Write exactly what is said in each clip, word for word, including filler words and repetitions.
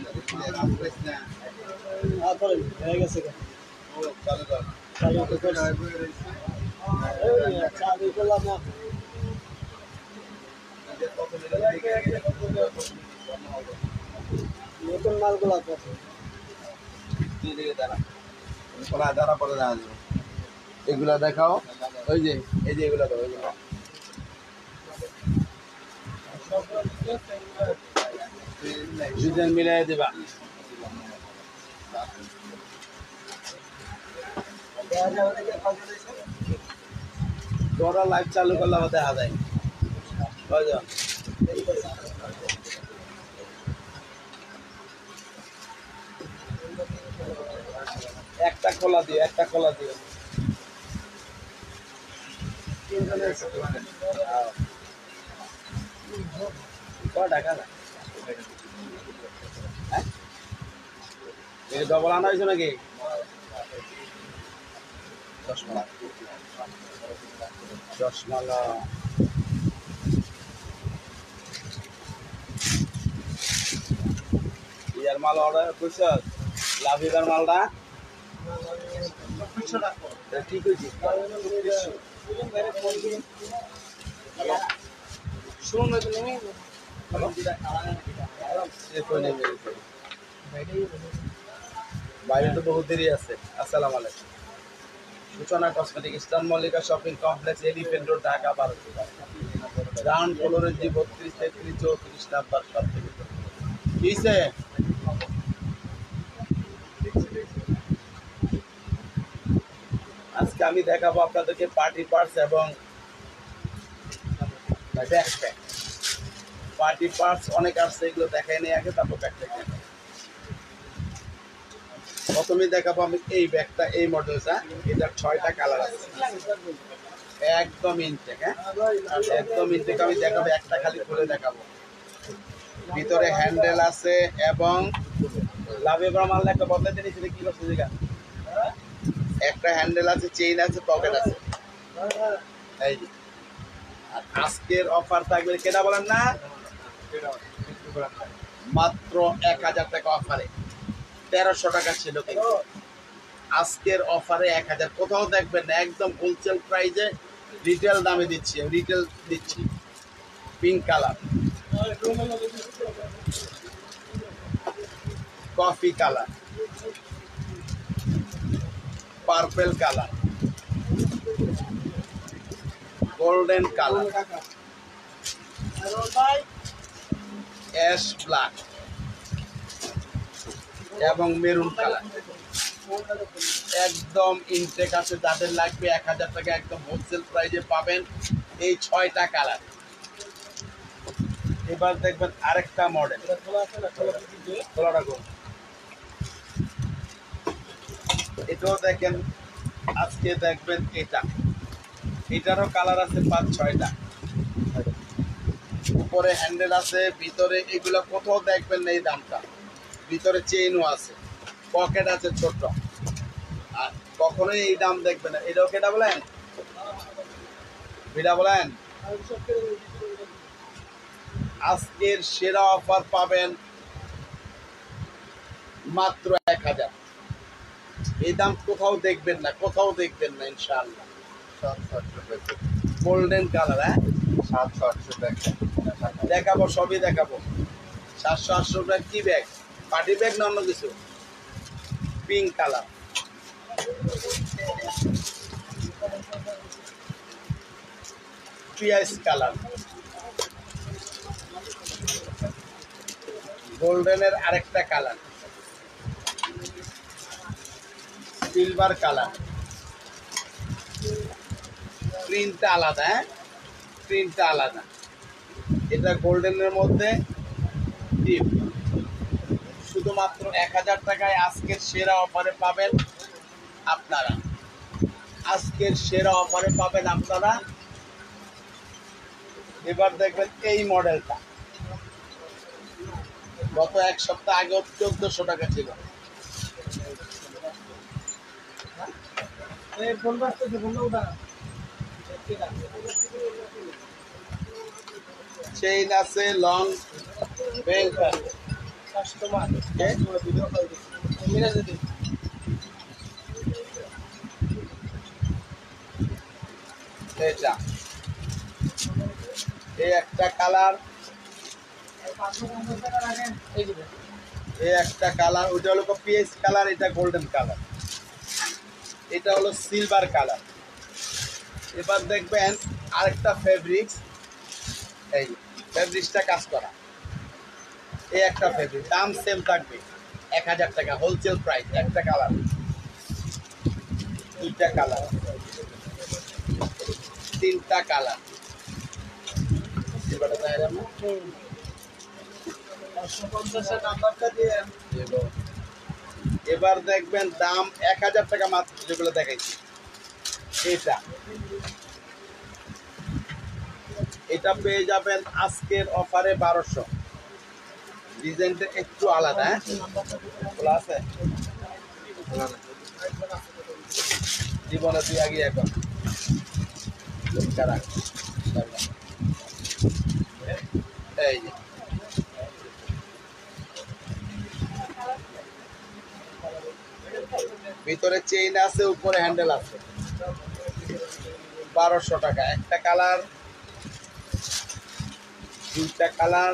হয়ে গেছে চালু করলাম না নতুন মালগুলো দাঁড়া পরে দাঁড়া এগুলা দেখাও ওই যে এই যে এগুলা দাও এগুলো দুজন মিলাই দেবা তোরা লাইভ চালু করলে আমার দেখা যায় একটা খোলা দিও একটা খোলা দিও টাকা না ডবল আনা হয়েছে নাকি দশমালা দশমালা ইয়ার মাল অর্ডার করছ লাভিবার মালটা ঠিক হয়েছে বাইরে তো বহুত দেরি আছে। আসসালাম আলাইকুম। Suchona cosmetic eastern Mallika shopping complex Elephant Road Dhaka Bharat ground ফ্লোরের জি বত্রিশ তেত্রিশ চৌত্রিশ নাম্বার সব থেকে কিসে আজকে আমি দেখাবো আপনাদেরকে পার্টি পার্টস এবং ব্যাকপ্যাক। পার্টি পার্টস অনেক আসছে, এগুলো দেখাই নেই আগে, তারপর ব্যাকপ্যাক দেখাই। প্রথমে দেখাবো আমি এই ব্যাগটা, এই মডেলটা, এটার ছয়টা কালার আছে, একদম ইনটেক। হ্যাঁ একদম ইনটেক। আমি দেখাবো, একটা খালি খুলে দেখাবো। ভিতরে হ্যান্ডেল আছে এবং লাভে মাল একটা বদলাতে নিয়েছিল কি করছে জায়গা, একটা হ্যান্ডেল আছে, চেইন আছে, পকেট আছে। এই যে আর আজকের অফার থাকবে, কেনা বলেন না, মাত্র এক হাজার টাকা অফারে। তেরোশো টাকা ছিল, আজকের অফারে এক হাজার। কোথাও দেখবেন না, একদম হোলসেল প্রাইসে রিটেল দামে দিচ্ছি, রিটেল দিচ্ছি। Pink colour, coffee colour, purple colour, golden colour, ash black এবং মেরুন কালার। একদম ইনটেক আছে, যাদের লাগবে এক হাজার টাকা একদম হোলসেল প্রাইসে পাবেন এই ছয়টা কালার। এবার দেখবেন আরেকটা মডেল, এটাও দেখেন। আজকে দেখবেন এটা, এটারও কালার আছে পাঁচ ছয়টা। উপরে হ্যান্ডেল আছে, ভিতরে এগুলো কোথাও দেখবেন না এই দামটা। ভিতরে চেইনও আছে, পকেট আছে ছোট, আর কখনোই এই দাম দেখবেন না। এটাও কেটা বলেন, বিটা বলেন। আজকের সেরা অফার পাবেন মাত্র এক হাজার। এই দাম কোথাও দেখবেন না, কোথাও দেখবেন না ইনশাআল্লাহ। গোল্ডেন কালার, হ্যাঁ সাতশো আটশো টাকা দেখাবো, সবই দেখাবো। সাতশো আটশো টাকা কি ব্যাগ, পার্টি ব্যাগ না অন্য কিছু? পিঙ্ক কালার, পিয়াজ কালার, গোল্ডেনের আরেকটা কালার, সিলভার কালার। প্রিন্টটা আলাদা, হ্যাঁ প্রিন্টটা আলাদা। এটা গোল্ডেনের মধ্যে ডিপ। শুধুমাত্র এক হাজার টাকায় আজকের সেরা অফারে পাবেন আপনারা। আজকের সেরা অফারে পাবেন আপনারা। এবার দেখবেন এই মডেলটা, গত এক সপ্তাহ আগে চোদ্দশো টাকা ছিল। চেইন আছে, লং বেল্ট আছে, কাস্টমার কে? ভিডিও কল দিচ্ছে মিরাজ দিদি এটা এই একটা কালার, এই দিবে এই একটা কালার, ওইটা হলো পিএস কালার, এটা গোল্ডেন কালার, এটা হলো সিলভার কালার। এবার দেখবেন আরেকটা ফেব্রিক্স, এই ফেব্রিক্সটা কাজ করা, এই একটা ফেব্রিক, দাম সেম থাকবে এক হাজার টাকা হোলসেল প্রাইস। একটা কালার, দুইটা কালার, তিনটা কালার। নাম্বারটা দিয়ে এবার দেখবেন দাম এক হাজার টাকা মাত্র, যেগুলো দেখাইছি। এটা এটা পেয়ে যাবেন আজকের অফারে বারোশো। ডিজাইনটা একটু আলাদা, হ্যাঁ খোলা আছে, জীবনে তুই আগে এখন এই যে ভিতরে চেইন আছে, উপরে হ্যান্ডেল আছে, বারোশো টাকা। একটা কালার, দুইটা কালার,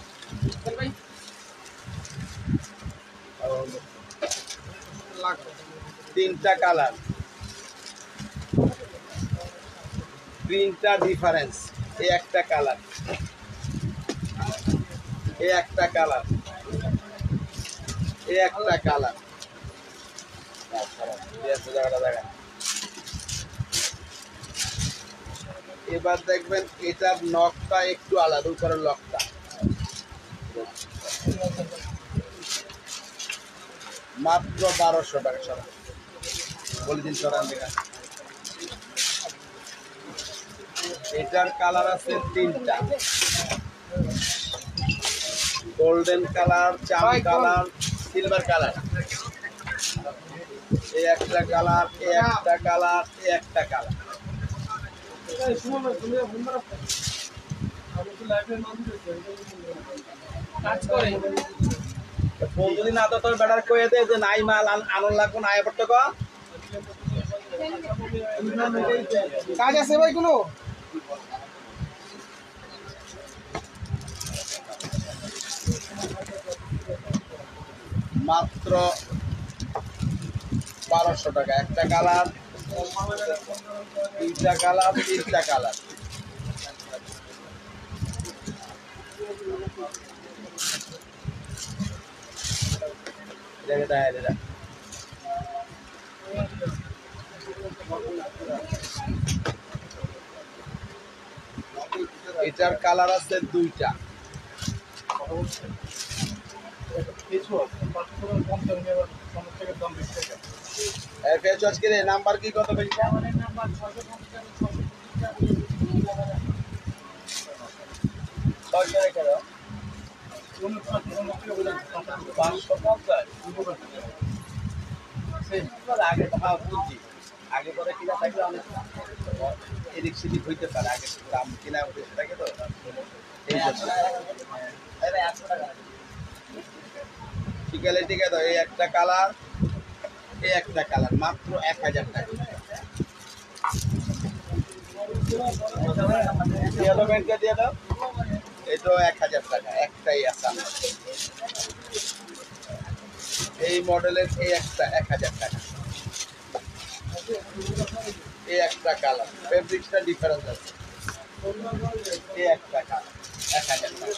তিনটা কালার, প্রিন্টটা ডিফারেন্স। এই একটা কালার, এই একটা কালার, এই একটা কালার। এবার দেখবেন এটার নকটা একটু আলাদা, উপরের লকটা। মাত্র বারোশো টাকা সরা বলে দিন সরান দেখা। এটার কালার আছে তিনটা, গোল্ডেন কালার, চাম কালার, সিলভার কালার। এই একটা কালার, এই একটা কালার, এই একটা কালার। কাজ করে ফোন যদি না তো তোর বেটার কয়ে দে যে নাই মাল আনন্দ লাগবো না, এবার তো কাজ আছে ভাই কোনো মাত্র বারোশো টাকা। একটা কালার, তিনটা কালার, তিনটা কালার। দেখে দেয় এটা এটার কালার আছে দুইটা। নাম্বার কি কত বেশি? পাঁচশো পঞ্চাশ আগে তো হ্যাঁ বুঝছি, আগে পরে কিনা থাকলে অনেক এদিক সেদিক হইতে পারে, আগে দাম কিনা বেশি থাকে তো এই জন্য। ঠিক আছে ঠিক আছে, এই একটা কালার, এই একটা কালার, মাত্র এক হাজার টাকা। দিয়ে দাও ব্যাংকে দিয়ে দাও, এটাও এক হাজার টাকা। একটাই আছে এই মডেলের, এই একটা এক হাজার টাকা। এই একটা কালার, ফেব্রিক্সটা ডিফারেন্স আছে। এই একটা কালার এক হাজার টাকা।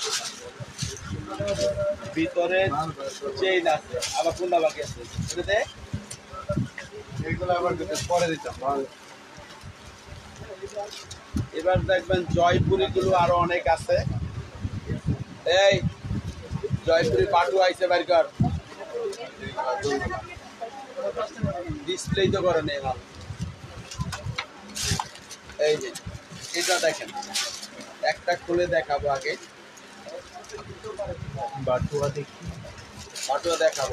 ভিতরে চেইন আছে, আবার কোনটা বাকি আছে এটাতে, এগুলো আবার পরে দিতাম। এবার দেখবেন জয়পুরি গুলো আরো অনেক আছে। এই জয়পুরি পাটু আইছে বাড়ির ডিসপ্লে তো করে নেই মাল। এই যে এটা দেখেন, একটা খুলে দেখাবো আগে, বাটুয়া দেখি, বাটুয়া দেখাবো।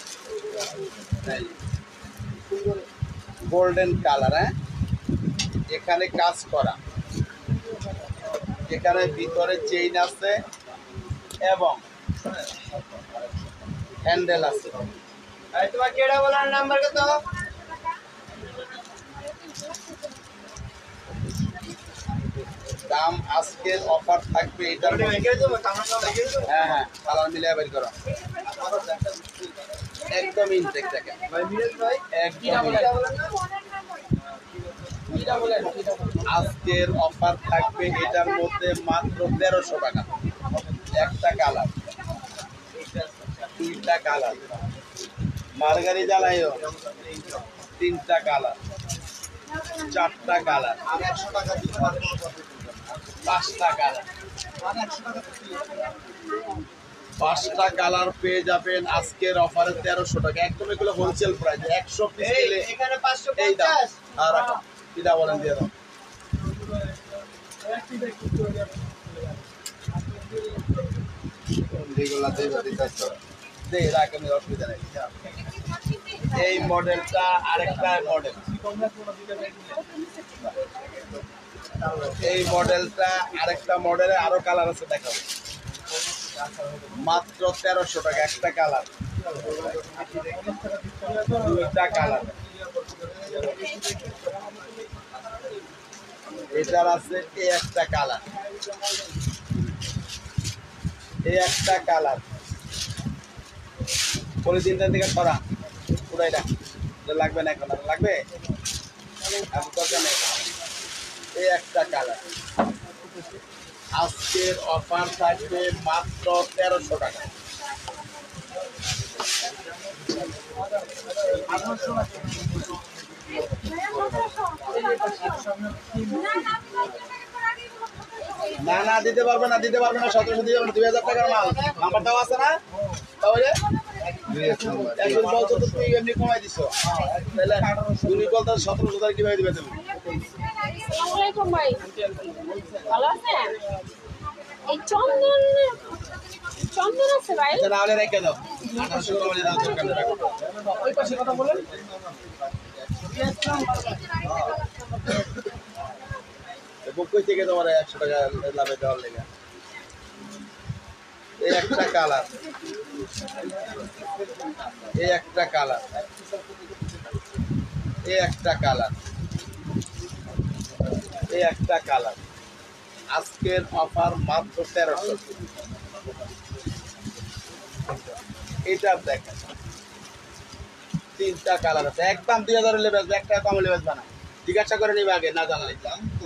গোল্ডেন কালার, হ্যাঁ এখানে কাজ করা, এখানে ভিতরে চেইন আছে এবং হ্যান্ডেল আছে। তোমার কেডা বলার নাম্বার কত? দাম আজকের অফার থাকবে এটার হ্যাঁ হ্যাঁ কালার মিলিয়ে বের করো। একদম ইনটেক দেখেন একদম আজকের অফার থাকবে এটার মধ্যে মাত্র তেরোশো টাকা। একটা কালার, দুইটা কালার, মার্গারি জ্বালাইও তিনটা কালার, চারটা কালার, পাঁচটা কালার, পাঁচটা কালার পেয়ে যাবেন আজকের অফারে তেরোশো টাকা। একদম এগুলো হোলসেল প্রাইস, একশো পিস নিলে এখানে পাঁচশো এই দাম। পঞ্চাশ। আর রাখো কিটা বলেন দিয়ে দাও। দেই রাখেন, অসুবিধা নেই। এই মডেলটা আরেকটা মডেল, এই মডেলটা আরেকটা মডেলে আরো কালার আছে দেখাবো। মাত্র তেরোশো টাকা একটা কালার, দুইটা কালার। এটার আছে এই একটা কালার, এই একটা কালার। পলিথিনটার দিকে সরা, পুরাই রাখ, লাগবে না এখন, আর লাগবে দরকার নেই। এই একটা কালার আজকের অফার থাকবে মাত্র তেরোশো টাকা। না না দিতে পারবে না, দিতে পারবে না, সতেরোশো দিতে পারবে, দুই হাজার টাকার মাল। নাম্বারটাও আছে না তাহলে? একজন বলছো তো তুই এমনি কমাই দিছো, তাহলে তুমি বলতো সতেরোশো টাকা কিভাবে দিবে তুমি? আসসালামু আলাইকুম ভাই, ভালো আছেন? এই চন্দন চন্দন আছে ভাই? না হলে রেখে দাও, আঠারোশো টাকা বলে দাও, দরকার নেই, রাখো। ওই পাশে কথা বলেন। বুক কই থেকে তোমার একশো টাকা লাভে দেওয়ার লেগে। এই একটা কালার, এই একটা কালার, এই একটা কালার, এই একটা কালার। আজকের অফার মাত্র তেরোশো। এটা দেখেন তিনটা কালার আছে, একদম দুই হাজার লেবেস, একটা কম লেবেস বানা। জিজ্ঞাসা করে নিবে আগে, না জানলে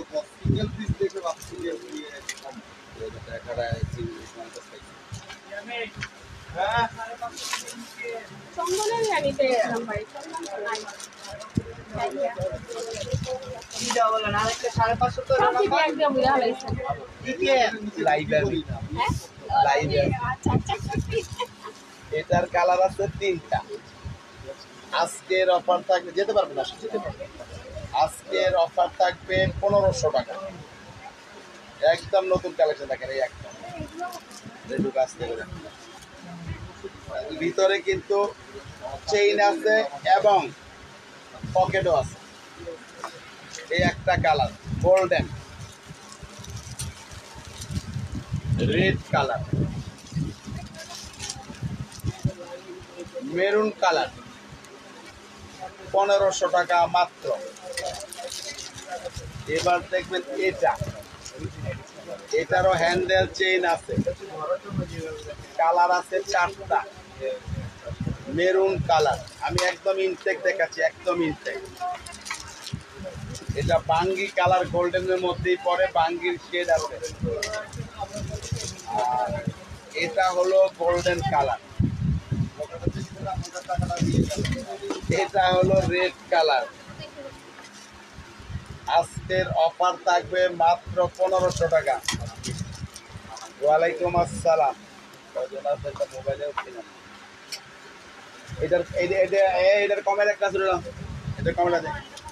চন্দনেরই আমি পেয়েছিলাম ভাই, চন্দন তো নাই। কেডা বলেন আরেকটা সাড়ে পাঁচশো তো সব দিকে একদম উড়ে হালাইছেন। লাইব্রেরি হ্যাঁ? লাইব্রেরি আচ্ছা আচ্ছা। এটার কালার আছে তিনটা। আজকের অফার থাকবে, যেতে পারবে না যেতে পারবে, আজকের অফার থাকবে পনেরোশো টাকা। একদম নতুন কালেকশন দেখেন, এই একটা রেডু কাজ থেকে ভিতরে কিন্তু চেইন আছে এবং পকেটও আছে। এই একটা colour golden, red colour, maroon colour, পনেরোশো টাকা মাত্র। এবার দেখবেন এটা, এটারও হ্যান্ডেল চেইন আছে, কালার আছে চারটা, মেরুন কালার। আমি একদম ইনটেক দেখাচ্ছি, একদম ইনটেক। এটা বাঙ্গি কালার, গোল্ডেনের মধ্যেই পড়ে, বাঙ্গির শেড আছে। আর এটা হলো গোল্ডেন কালার, এটা হলো রেড কালার। আজকের অফার থাকবে মাত্র পনেরোশো টাকা। ওয়ালাইকুম আসসালাম। মোবাইলে এটার এটার কমের একটা ছিল, এটার কমের আছে,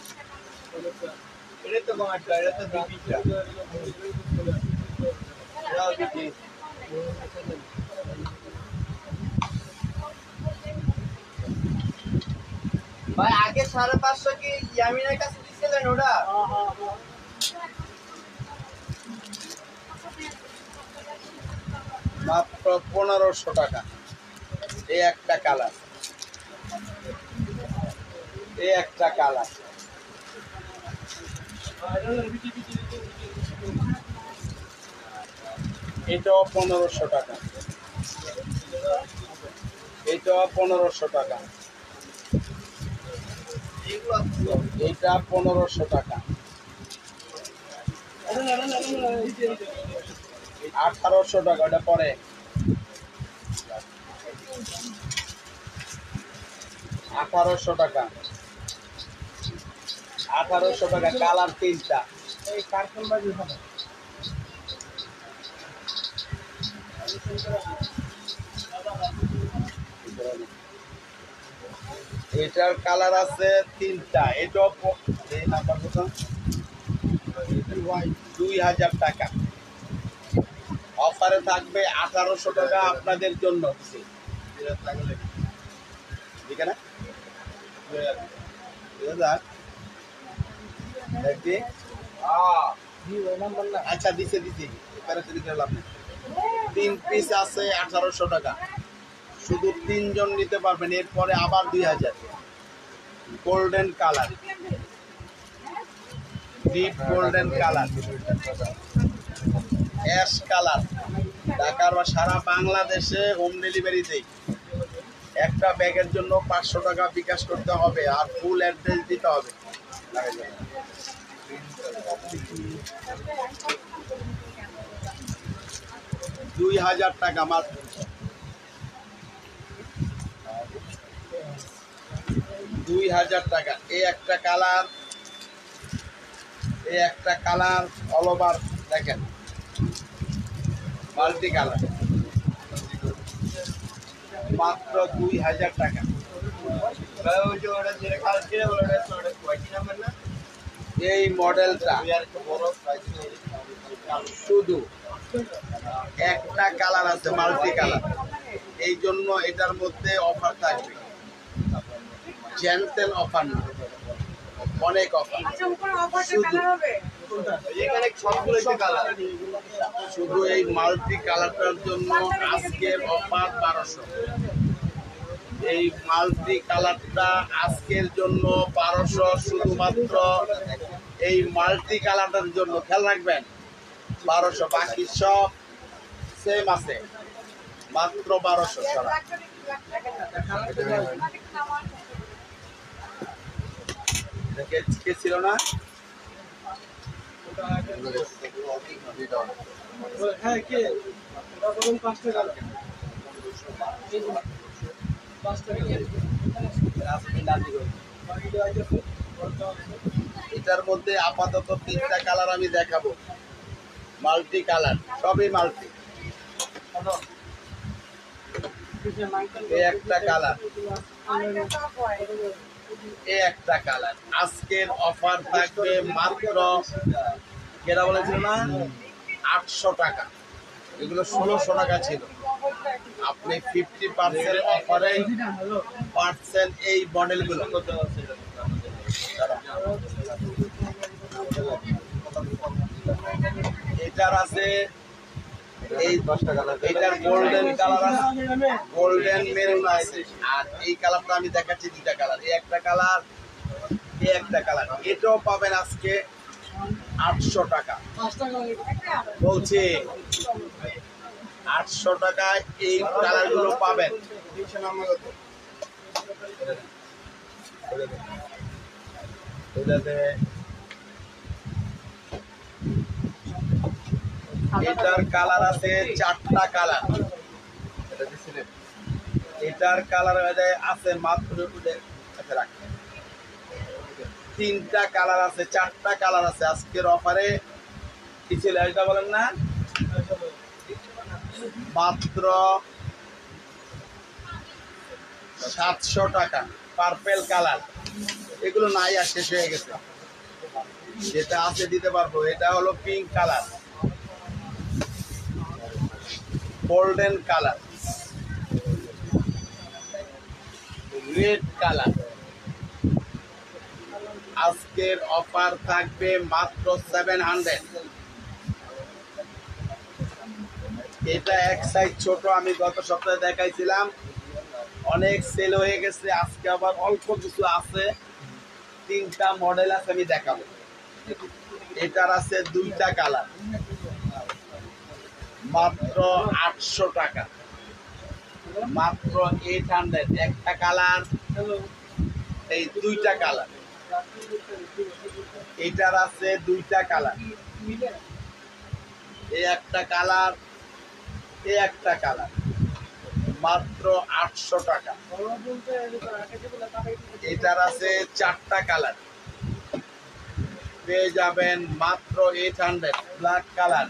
এটা তো কমাটা, এটা তো বিপিটা। এটাও বিক্রি। ভাই আগে সাড়ে পাঁচশো কি ইয়ামিনের কাছে দিছিল? কেন ওটা মাত্র পনেরোশো টাকা। এই একটা কালার, এই একটা কালার, এটাও পনেরোশো টাকা, এটাও পনেরোশো টাকা, এইটা পনেরোশো টাকা, আঠারোশো টাকা। ওটা পরে আঠারোশো টাকা, আঠারোশো টাকা। কালার তিনটা। এই কার্টুন বাজি হবে। এটার কালার আছে তিনটা। এটাও প- এই নাম্বার কত? দুই হাজার টাকা। অফারে থাকবে আঠারোশো টাকা আপনাদের জন্য। ঠিক আছে না? দুই হাজার? দেখি। আহ, জি ওই নাম্বার না। আচ্ছা দিছে দিছি প্যারাতে দিতে লাভ নেই। তিন পিস আছে আঠারোশো টাকা। শুধু তিনজন নিতে পারবেন। এরপরে আবার দুই হাজার। Golden colour, deep golden colour, ash colour. ঢাকার বা সারা বাংলাদেশে হোম ডেলিভারি দেই। একটা ব্যাগের জন্য পাঁচশো টাকা বিকাশ করতে হবে আর ফুল অ্যাড্রেস দিতে হবে। দুই হাজার টাকা মাত্র। দুই হাজার টাকা। এই একটা কালার, এই একটা কালার অল ওভার দেখেন, মাল্টি কালার, মাত্র দুই হাজার টাকা। ওই যে ওটা যেটা কাজ ছিল ওটা ওটা কয়টি নাম্বার না এই মডেলটা দুই আর একটু বড় সাইজ শুধু একটা কালার আছে, মাল্টি কালার। এই জন্য এটার মধ্যে অফার থাকবে, জেন্টেল অফার না, অনেক অফার। শুধু এখানে সবগুলো যে কালার শুধু এই মাল্টি কালারটার জন্য আজকের অফার বারোশো। এই মাল্টি কালারটা আজকের জন্য বারোশো, শুধুমাত্র এই মাল্টি কালারটার জন্য। খেয়াল রাখবেন, বারোশো। বাকি সব সেম আছে, মাত্র বারোশো ছাড়া। কে ছিল না? হ্যাঁ কে? ওটা বলুন পাঁচ টাকা। এই যে পাঁচ টাকা। এটার মধ্যে আপাতত তিনটা কালার আমি দেখাবো, মাল্টি কালার, সবই মাল্টি। এই একটা কালার, এই একটা কালার। আজকের অফার থাকবে মাত্র, কেটা বলেছিল না, আটশো টাকা। এগুলো ষোলোশো টাকা ছিল। আপনি ফিফটি পার্সেন্ট অফারে পাচ্ছেন এই মডেলগুলো। এটার আছে এই এটার গোল্ডেন কালার আছে, গোল্ডেন মেরুন আছে। আর এই কালারটা আমি দেখাচ্ছি দুইটা কালার, এই একটা কালার, এই একটা কালার। এটাও পাবেন আজকে আটশো টাকা। পাঁচ টাকা। বলছি আটশো টাকায় এই কালার গুলো পাবেন। এটার কালার আছে চারটা কালার। এটার কালার আছে মাত্র তিনটা কালার আছে, চারটা কালার আছে। আজকের অফারে কি ছিল এটা বলেন না, মাত্র সাতশো টাকা। পার্পেল কালার, এগুলো নাই আর শেষ হয়ে গেছে। যেটা আছে দিতে পারবো। এটা হলো pink colour, golden colour, red colour, আজকের অফার থাকবে মাত্র সেভেন হান্ড্রেড। এটা এক সাইজ ছোট, আমি গত সপ্তাহে দেখাইছিলাম, অনেক সেল হয়ে গেছে। আজকে আবার অল্প কিছু আছে, তিনটা মডেল আছে, আমি দেখাবো। এটার আছে দুইটা কালার, মাত্র আটশো টাকা, মাত্র এইট হান্ড্রেড। একটা কালার, এই দুইটা কালার। এটার আছে দুইটা কালার, এই একটা কালার, এই একটা কালার, মাত্র আটশো টাকা। এটার আছে চারটা কালার, পেয়ে যাবেন মাত্র eight hundred. Black colour,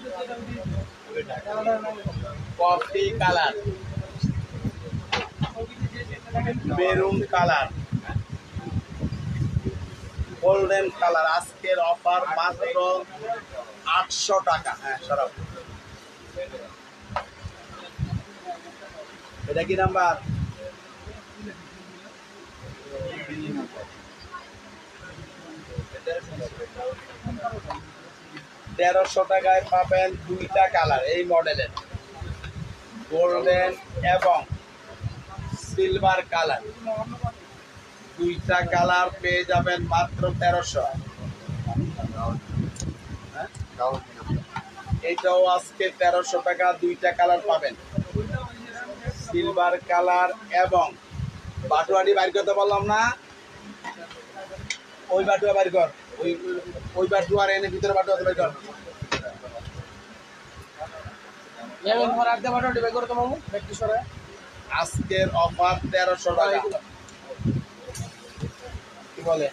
coffee colour, maroon colour, golden colour. আজকের অফার মাত্র আটশো টাকা। হ্যাঁ সরাব, এটা কি নাম্বার? তেরোশো টাকায় পাবেন দুইটা কালার এই মডেলের, গোল্ডেন এবং সিলভার কালার। দুইটা কালার পেয়ে যাবেন মাত্র তেরোশো। এটাও আজকে তেরোশো টাকা, দুইটা কালার পাবেন, সিলভার কালার এবং বাটুয়াটি বাইর করতে বললাম না, ওই বাটুয়া বাইর কর, ওই ওই বাটুয়ার এনে ভিতরে বাটুয়া বাইর কর। আজকের অফার তেরোশো টাকা। কি বলে?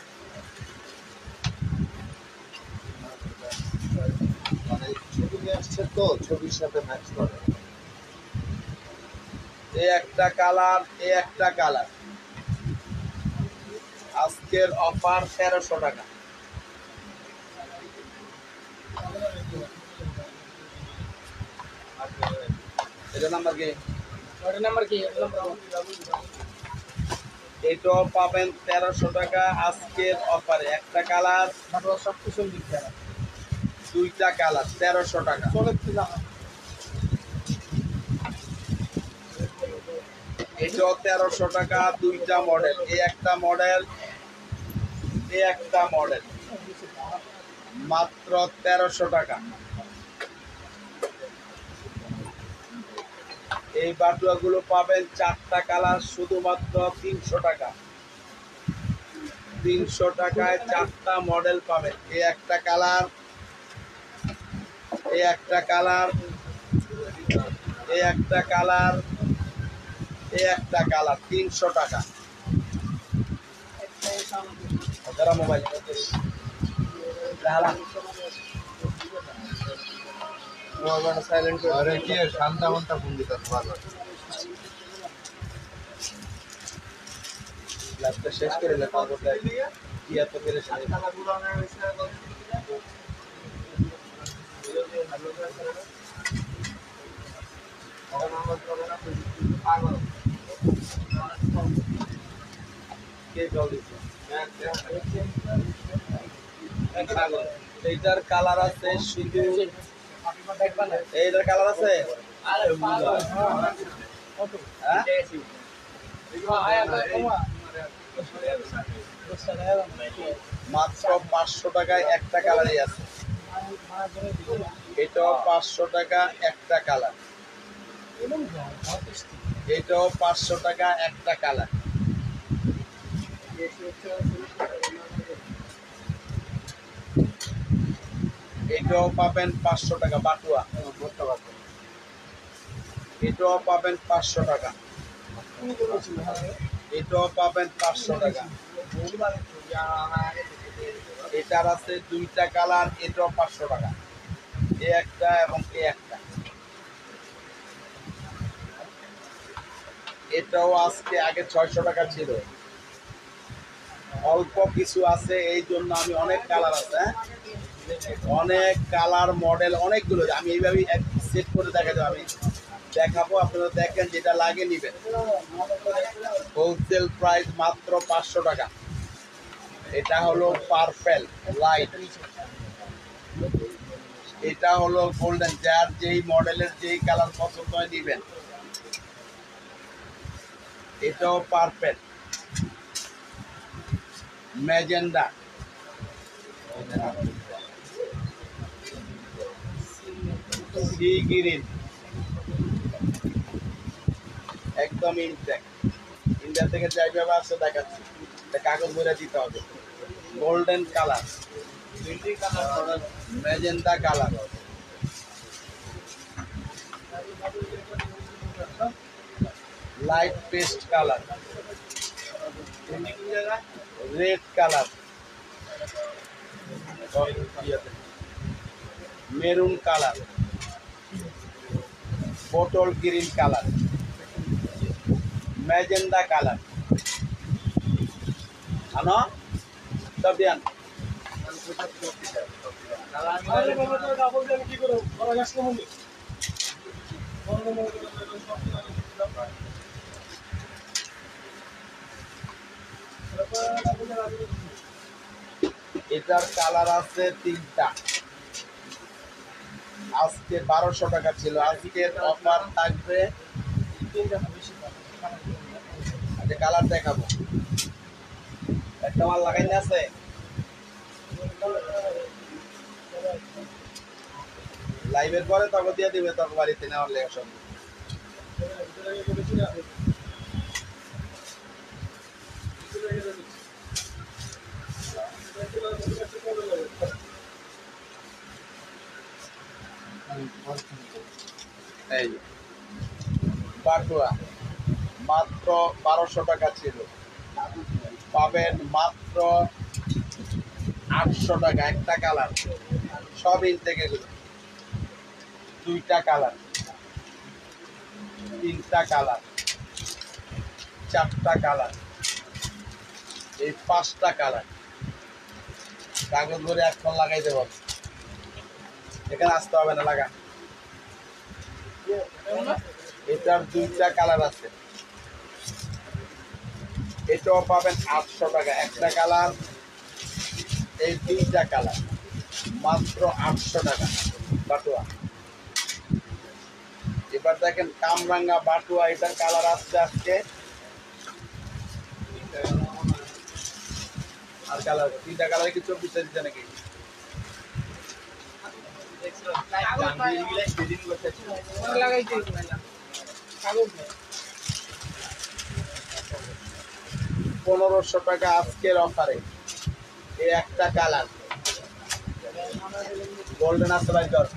তো ছবির সাথে ম্যাচ করে। এই একটা কালার, এই একটা কালার। আজকের অফার তেরোশো টাকা। এটা নাম্বার কি? নাম্বার কি? এটাও পাবেন তেরোশো টাকা আজকের অফারে। একটা কালার, সব কিছু দিচ্ছে দুইটা কালার, তেরোশো টাকা। এটাও তেরোশো টাকা, দুইটা মডেল, এই একটা মডেল, এই একটা মডেল, মাত্র তেরোশো টাকা। এই বাটুয়াগুলো পাবেন চারটা কালার, শুধুমাত্র তিনশো টাকা। তিনশো টাকায় চারটা মডেল পাবেন। এই একটা কালার, এই একটা কালার, এই একটা কালার, এই একটা কালার, তিনশো টাকা। যারা মোবাইল সাইলেন্ট আরে কি শান্তা মান্তা ফোন দিতে ভালো। লাইভটা শেষ করে লে, তারপর কি এত করে কে জল দিচ্ছে? এইটার কালার আছে শুধু, এইটার কালার আছে মাত্র পাঁচশো টাকায় একটা কালারই আছে। এটাও পাঁচশো টাকা একটা কালার, এটাও পাঁচশো টাকা একটা কালার। এটাও পাবেন পাঁচশো টাকা বাটুয়া, এটাও পাবেন পাঁচশো টাকা, এটাও পাবেন পাঁচশো টাকা। এটার আছে দুইটা কালার, এটাও পাঁচশো টাকা, এ একটা এবং এ একটা। এটাও আজকে আগে ছয়শো টাকা ছিল, অল্প কিছু আছে এই জন্য আমি অনেক কালার আছে, হ্যাঁ অনেক কালার মডেল অনেকগুলো, আমি এইভাবেই এক সেট করে দেখা যাবে, আমি দেখাবো, আপনারা দেখেন যেটা লাগে নিবেন। হোলসেল প্রাইস মাত্র পাঁচশো টাকা। এটা হলো পার্পেল লাইট, এটা হলো গোল্ডেন, যার যেই মডেলের যেই কালার পছন্দ হয় নিবেন। এটাও পার্পেল, ম্যাজেন্ডা, সি গ্রিন, একদম ইনটেক। ইন্ডিয়া থেকে যাই ভাবে আসছে দেখাচ্ছি, এটা কাগজ ভরে দিতে হবে। Golden colour, magenta colour, light paste colour, red colour, maroon colour, bottle green colour, magenta colour. আনো সব দিয়ান। আরে বাবা তো কাপড় দিয়ে আমি কি করব? ওরা গাছ কমবে। এটার কালার আছে তিনটা, আজকে বারোশো টাকা ছিল, আজকে অফার থাকবে। আচ্ছা কালার দেখাবো, একটা মাল লাগাইতে আছে। লাইভের পরে তখন দিয়ে দিবে, তখন বাড়িতে নেওয়ার লেগে সব। এই বাটুয়া মাত্র বারোশো টাকা ছিল, পাবেন মাত্র আটশো টাকা। একটা কালার, সব ইনটেক এগুলো, দুইটা কালার, তিনটা কালার, চারটা কালার, এই পাঁচটা কালার। কাগজ ধরে এখন লাগাই দেব, এখানে আসতে হবে না, লাগা। এটার দুইটা কালার আছে, এটাও পাবেন আটশো টাকা। একটা কালার, এই দুইটা কালার, মাত্র আটশো টাকা বাটুয়া। এবার দেখেন কামরাঙ্গা বাটুয়া, এটার কালার আসছে আজকে আর কালার তিনটা কালার কি চব্বিশ দিচ্ছে নাকি? পনেরোশো টাকা আজকের অফারে এই একটা কালার গোল্ডেন আছে ভাই। ধর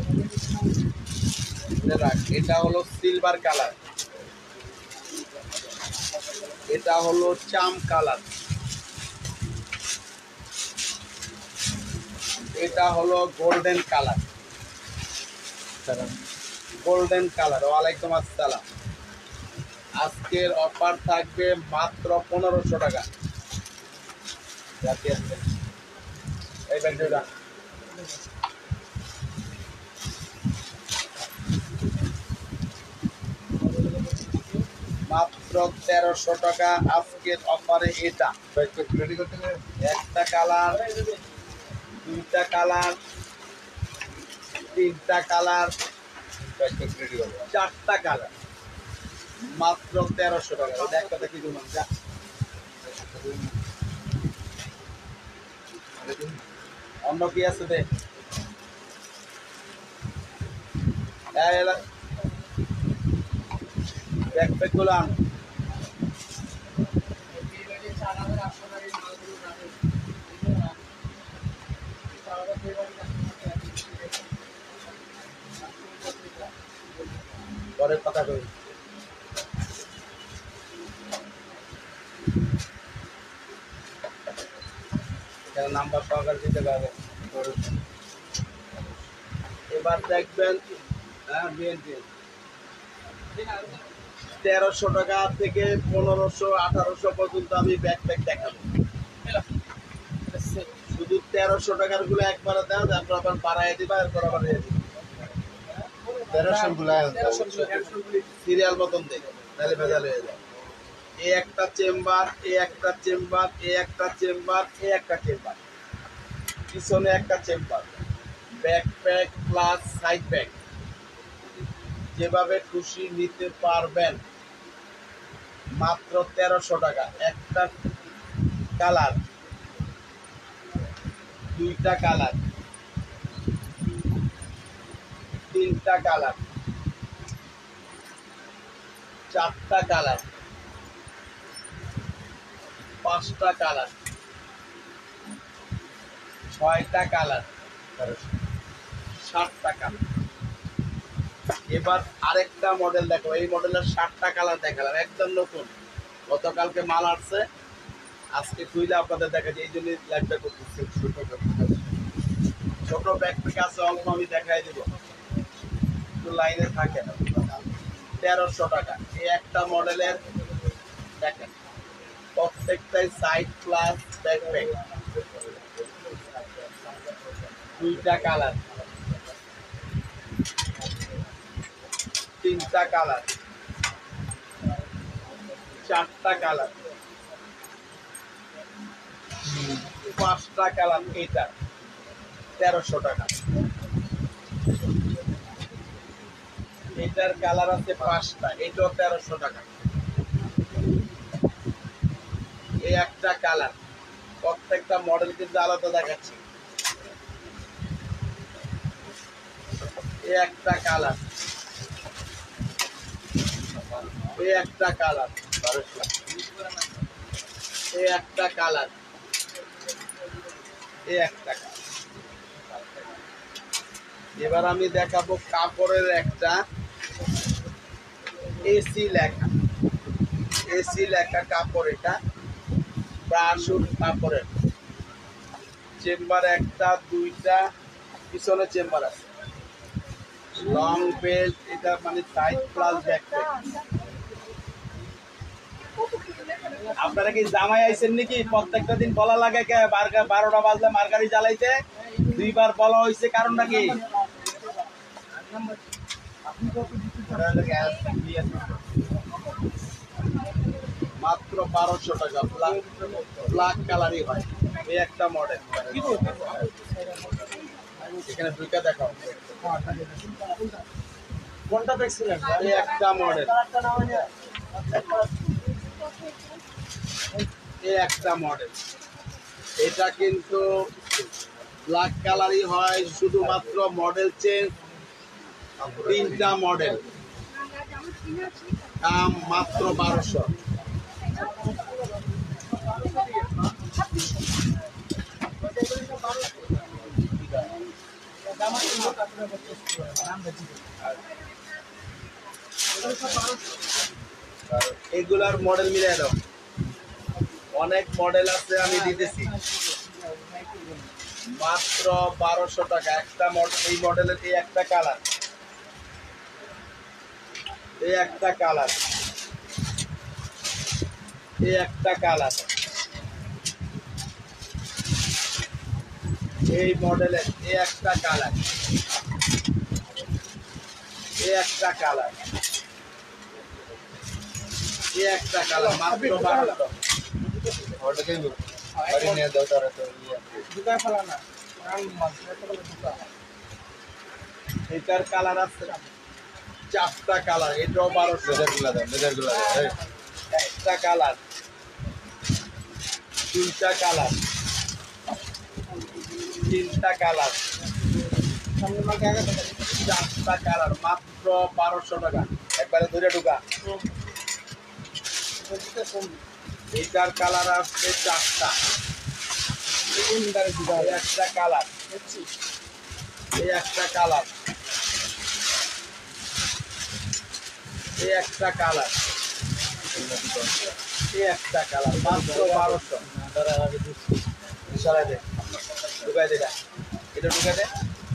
এটা হলো সিলভার কালার, এটা হলো চাম কালার, এটা হলো গোল্ডেন কালার। গোল্ডেন কালার, ওয়ালাইকুম আসসালাম। আজকের অফার থাকবে মাত্র পনেরোশো টাকা। এই ব্যাগটা মাত্র তেরোশো টাকা আজকের অফারে। এটা একটা কালার, দুইটা কালার, তিনটা কালার, চারটা কালার, মাত্র তেরোশো টাকা। একটা দেখি যা অন্য কি আছে দে। ব্যাকপ্যাক গুলো আন। পরের কথা কই, নাম্বার সহকারে দিতে পারবে। এবার দেখবেন তেরোশো টাকা থেকে পনেরোশো আঠারোশো পর্যন্ত আমি ব্যাকপ্যাক দেখাবো। শুধু তেরোশো টাকার গুলো একবারে দেওয়া, তারপর আবার বাড়াই দিবা, এরপর আবার তেরোশো গুলো সিরিয়াল মতন দেবে, তাহলে ভেজাল হয়ে যায়। এ একটা চেম্বার, এ একটা চেম্বার, এ একটা চেম্বার, এ একটা চেম্বার, পিছনে একটা chamber, backpack plus side bag, যেভাবে খুশি নিতে পারবেন। মাত্র তেরোশো টাকা। একটা কালার, দুইটা কালার, তিনটা কালার, চারটা কালার, পাঁচটা কালার, ছয়টা কালার, সাতটা কালার। এবার আরেকটা মডেল দেখো, এই মডেলের সাতটা কালার দেখালাম, একদম নতুন, গতকালকে মাল আসছে, আজকে খুইলে আপনাদের দেখা যায়, এই জন্য লাইভটা করতেছি। ছোট ব্যাগ থেকে আছে অল্প, আমি দেখাই দিব, একটু লাইনে থাকে না। তেরোশো টাকা এই একটা মডেলের, দেখেন প্রত্যেকটাই সাইড প্লাস ব্যাকপ্যাক, দুইটা কালার, তিনটা কালার, চারটা কালার, পাঁচটা কালার। এইটা তেরোশো টাকা। এটার কালার আছে পাঁচটা, এটাও তেরোশো টাকা। এই একটা কালার, প্রত্যেকটা মডেল কিন্তু আলাদা দেখাচ্ছি। এই একটা কালার, এই একটা কালার, এই একটা কালার, এই একটা কালার। এবার আমি দেখাবো কাপড়ের একটা এসি লেখা, এসি লেখা কাপড়। এটা ব্রাশুট কাপড়ের, চেম্বার একটা, দুইটা, পিছনে চেম্বার আছে, লং বেল্ট, এটা মানে সাইড প্লাস ব্যাকপ্যাক। আপনারা কি জামাই আইছেন নাকি? প্রত্যেকটা দিন বলা লাগে কে বারোটা বাজলে মার্গারি জ্বালাইতে, দুইবার বলা হয়েছে, কারণটা কি? মাত্র বারোশো টাকা, ব্ল্যাক কালারই হয়। এই একটা মডেল, এখানে দুইটা দেখাও, কোনটা দেখছিলেন? এই একটা মডেল, এই একটা মডেল। এটা কিন্তু ব্ল্যাক কালারই হয়, শুধুমাত্র মডেল চেঞ্জ, তিনটা মডেল, দাম মাত্র বারোশো। এগুলার মডেল মিলিয়ে দাও, অনেক মডেল আছে, আমি দিতেছি মাত্র বারোশো টাকা। একটা মডেল, এই মডেলের এই একটা কালার, এই একটা কালার, এই একটা কালার, এই মডেলের এই একটা কালার, এই একটা কালার, এই একটা কালার, মাত্র বারোশো। এটার কালার আছে চারটা কালার, এটাও বারোশো। একটা কালার, দুইটা কালার, তিনটা কালার, চারটা কালার, মাত্র বারোশো টাকা। একবারে ধরে ঢুকা। এইটার কালার আসছে চারটা, একটা কালার, এই একটা কালার, এই একটা কালার, এই একটা কালার, মাত্র বারোশো। সরাই দে, ঢুকাই দে, এটা ঢুকাই দে।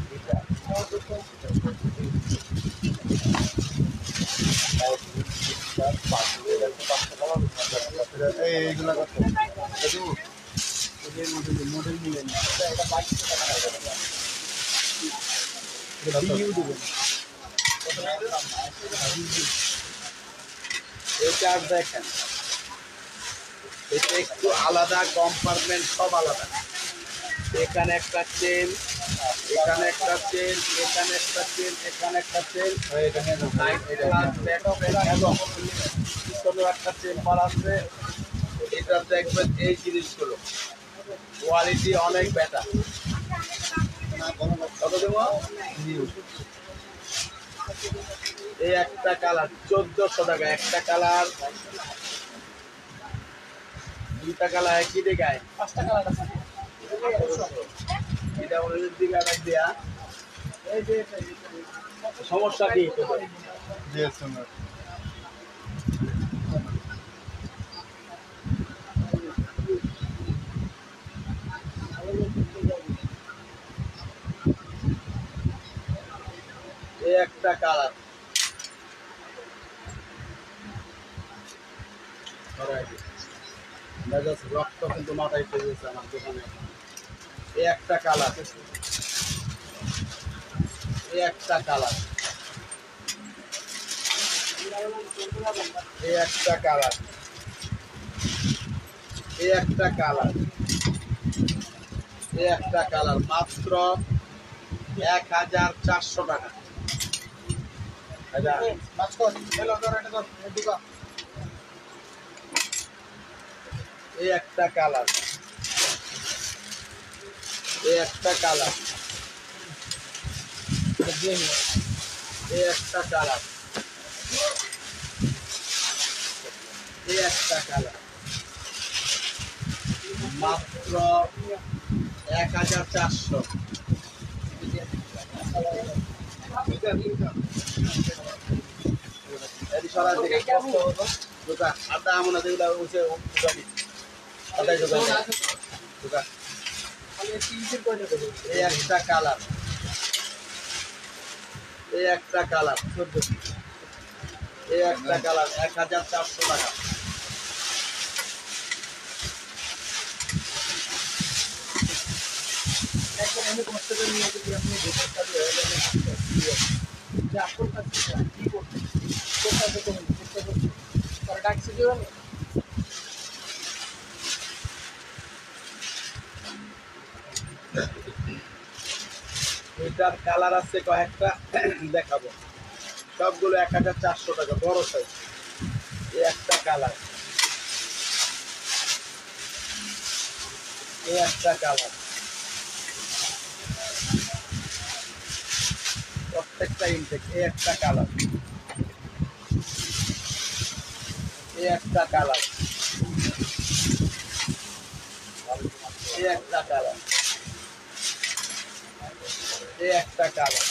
এইগুলা কত? মডেল মিলে এটা দেখেন, এটা একটু আলাদা, কম্পার্টমেন্ট সব আলাদা। এখানে একটা চেন, এখানে একটা চেন, এখানে একটা চেন, এখানে একটা চেন, পিছনেও একটা চেম্বার আছে। এটা দেখবেন এই জিনিসগুলো কোয়ালিটি অনেক বেটার। কত দেব? এই একটা কালার চোদ্দশো টাকা, একটা কালার, দুইটা কালার একই দেখায়, পাঁচটা কালার আছে। এটা ওদের দিকে আরেক দেয়া। এই যে সমস্যা কি তোদের? এই একটা কালার, রক্ত কিন্তু মাথায় পেয়েছে আমার দোকানে। এই একটা কালার, এই একটা কালার, এই একটা কালার, এই একটা কালার, এই একটা কালার, মাত্র এক হাজার চারশো টাকা। এই একটা কালার, এই একটা কালার, এই একটা কালার, এই একটা কালার, মাত্র এক হাজার চারশো। আটা এমন আছে এই একটা কালার, এই একটা কালার, এই একটা কালার, এক হাজার চারশো টাকা। আমি করতে পারি নিয়ে যদি আপনি ভেতরটা দিয়ে হয়ে যাবে যে আপনার কাছে কি করতে কোথায় থেকে চেষ্টা করছি পরে ডাকছি দেবেন। এটার কালার আছে কয়েকটা, দেখাবো। সবগুলো এক হাজার চারশো টাকা, বড় সাইজ। এই একটা কালার, এই একটা কালার, প্রত্যেকটা ইনটেক। এই একটা কালার, এই একটা কালার, এই একটা কালার, এই একটা কালার,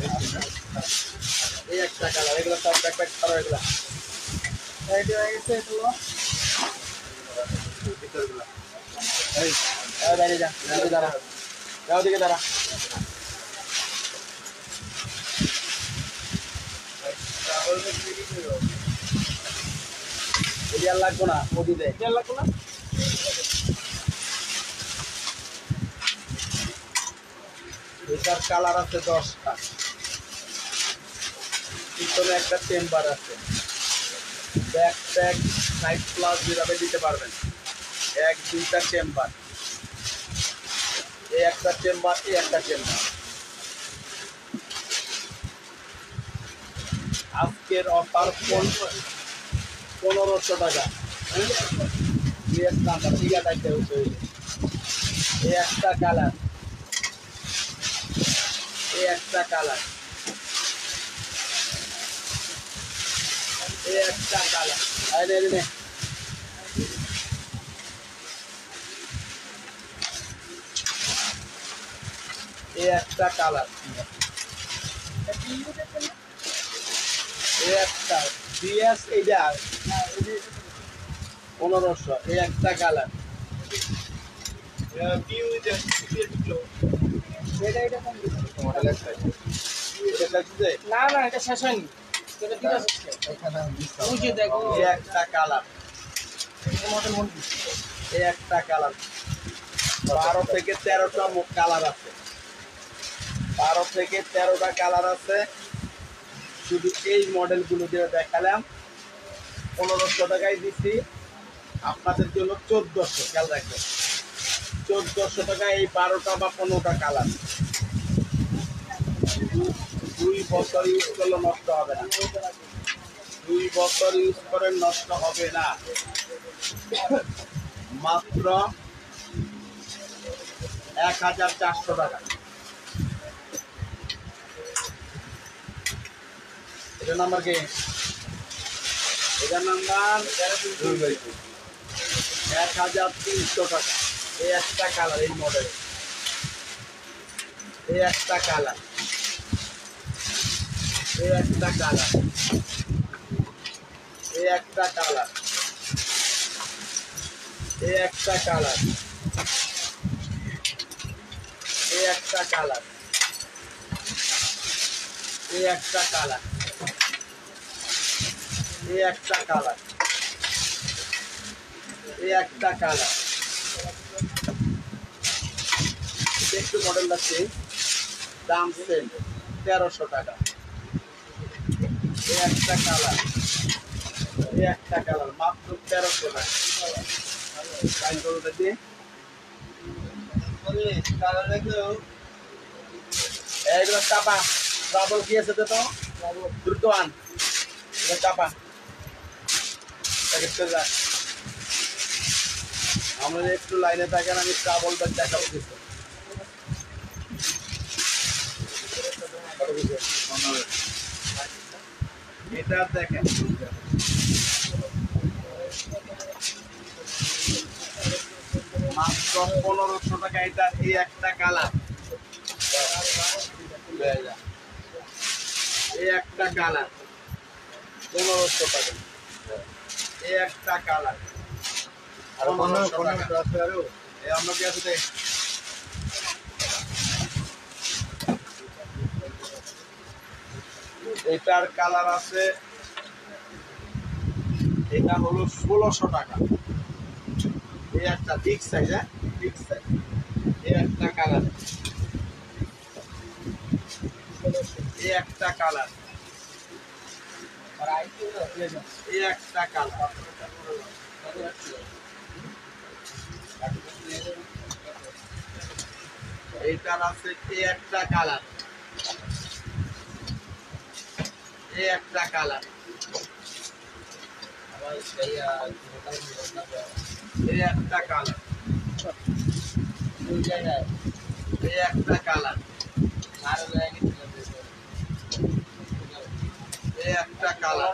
এই একটা কালার। এগুলো সব ব্যাকপ্যাক ছাড়া এগুলা রেডি হয়ে গেছে এগুলো। ভিতরগুলা। এই এই বাইরে যা, এদিকে দাঁড়া, যাও দিকে দাঁড়া। এটি আর লাগবো না, ওটি দেয়। দেড় লাখ না এটার কালার আছে দশটা। পিছনে একটা চেম্বার আছে, ব্যাক প্যাক সাইড প্লাস যেভাবে দিতে পারবেন। এক দুইটা চেম্বার, এই একটা চেম্বার, এই একটা চেম্বার। আজকের অফার পনেরোশো টাকা। বিএস নাম্বার ঠিকা থাকতে হচ্ছে। এই একটা কালার, এই একটা কালার, এই একটা কালার। আরে রে রে, এই একটা কালার, এই একটা বিএস এইটা পনেরোশো। এই একটা কালার, এটা এটা কম দিচ্ছে। এটা দেখছে? না না এটা শেষ হয়নি এটা ঠিক আছে ওই যে দেখো এই একটা কালার, মডেল মন এই একটা কালার। বারো থেকে তেরোটা কালার আছে, বারো থেকে তেরোটা কালার আছে। শুধু এই মডেলগুলো দিয়ে দেখালাম, পনেরোশো টাকায় দিচ্ছি। আপনাদের জন্য চোদ্দশো, খেয়াল রাখবেন, চোদ্দশো টাকা এই বারোটা বা পনেরোটা কালার। দুই বছর ইউজ করলে নষ্ট হবে না, দুই বছর ইউজ করে নষ্ট হবে না। মাত্র এক হাজার চারশো টাকা। এটা নাম্বার কি? এটা নাম্বার এক হাজার তিনশো টাকা। এই একটা কালার, এই মডেল, এই একটা কালার, এই একটা কালার, এই একটা কালার, এই একটা কালার, এই একটা কালার, এই একটা কালার, এই একটা কালার, এই একটা কালার। একটু মডেল আছে, দাম সেম, তেরোশো টাকা। এই একটা কালার, এই একটা কালার, মাত্র তেরোশো টাকা। এইগুলো চাপা, ট্রাবল কি আছে তো, দ্রুত আন, চাপা। আমরা একটু লাইনে থাকেন, আমি ট্রাবল ব্যাগ দেখাবো কিছু। এটা দেখেন, মাত্র পনেরোশো টাকা। এটা এই একটা কালার, এই একটা কালার পনেরোশো টাকা। এই একটা কালার পনেরোশো টাকা। এই আমরা কি আছে, এটার কালার আছে, এটা হলো ষোলোশো টাকা। এই একটা বিগ সাইজ, হ্যাঁ বিগ সাইজ। এই একটা কালার, এই একটা কালার, এই একটা কালার, এইটার আছে এই একটা কালার, এই একটা কালার, এই একটা কালার, এই একটা কালার, এই একটা কালার,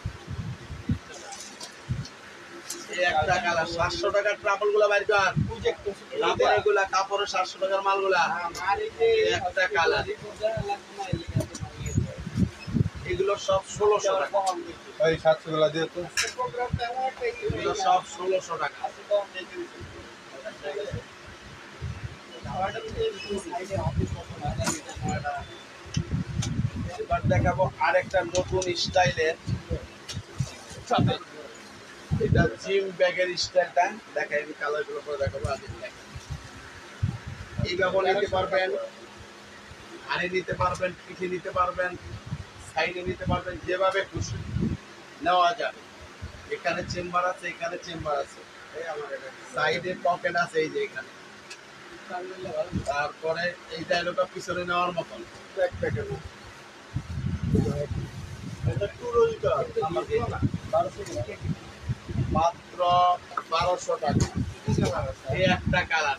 এই একটা কালার। সাতশো টাকার ট্রাবল গুলা বাইর কর, কাপড়ের গুলা, কাপড়ের সাতশো টাকার মাল গুলা। একটা কালার, এগুলো সব ষোলোশো টাকা। ওই সাতশো গুলা দিয়ে তো এগুলো সব ষোলোশো টাকা। এবার দেখাবো আরেকটা নতুন স্টাইলের, এটা জিম ব্যাগের স্টাইলটা দেখাই। আমি কালার গুলো করে দেখাবো। আগে এইভাবে নিতে পারবেন, হাড়ি নিতে পারবেন, পিঠে নিতে পারবেন, সাইডে নিতে পারবেন, যেভাবে খুশি নেওয়া যাবে। এখানে চেম্বার আছে, এখানে চেম্বার আছে, সাইডে পকেট আছে, এই যে এখানে। তারপরে এই ডায়লগটা পিছনে নেওয়ার মতন মাত্র বারোশো টাকা। এই একটা কালার,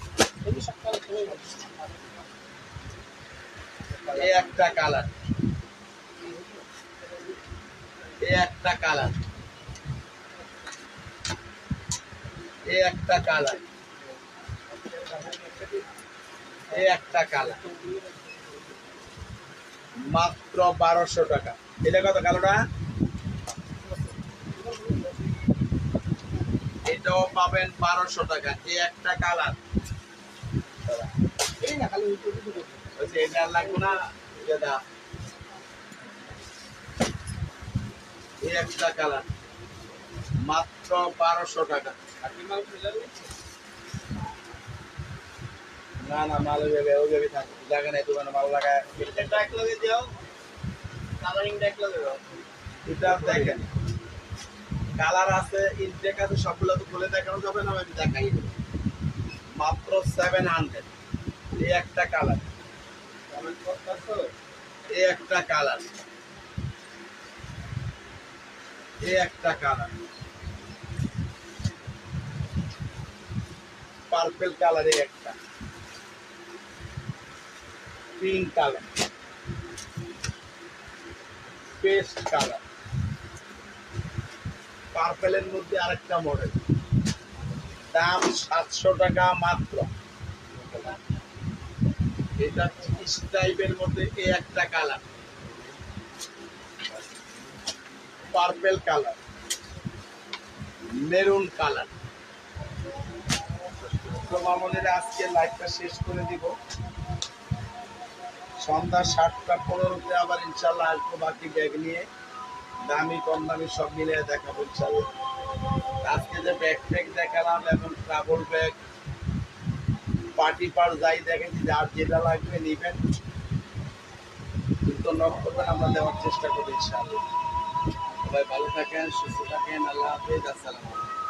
এই একটা কালার, এই একটা কালার, এই একটা কালার, এই একটা কালার, মাত্র বারোশো টাকা। এটা কত কালোটা? এটাও পাবেন বারোশো টাকা। এই একটা কালার, এটা লাগবে না, এই একটা কালার, মাত্র বারোশো টাকা। না না মাল ওইভাবে ওইভাবে থাকে, জায়গা নেই দোকানে মাল লাগায়। এটা দেখেন, কালার আছে, ইনটেক আছে, সবগুলো তো খুলে দেখানো যাবে না, আমি দেখাই দেবো। মাত্র সেভেন হান্ড্রেড। এই একটা কালার, এই একটা কালার, এই একটা কালার, পার্পেল কালার, এই একটা পিঙ্ক কালার, পেস্ট কালার, পার্পেলের মধ্যে আরেকটা মডেল, দাম সাতশো টাকা মাত্র। এটা স্ট্রাইপের মধ্যে এই একটা colour, purple colour, maroon colour. তো আমাদের আজকে লাইভটা শেষ করে দিব। সন্ধ্যা সাতটা পনেরোতে আবার ইনশাল্লাহ আসবো বাকি ব্যাগ নিয়ে, দামি কম দামি সব মিলিয়ে দেখাবো ইনশাল্লাহ। আজকে যে ব্যাগ ট্যাগ দেখালাম, এখন ট্রাভেল ব্যাগ, পার্টি পার যাই দেখেছি, যার যেটা লাগবে নিবেন, কিন্তু নক করবেন, আমরা দেওয়ার চেষ্টা করি ইনশাআল্লাহ। সবাই ভালো থাকেন, সুস্থ থাকেন, আল্লাহ হাফেজ, আসসালামু আলাইকুম।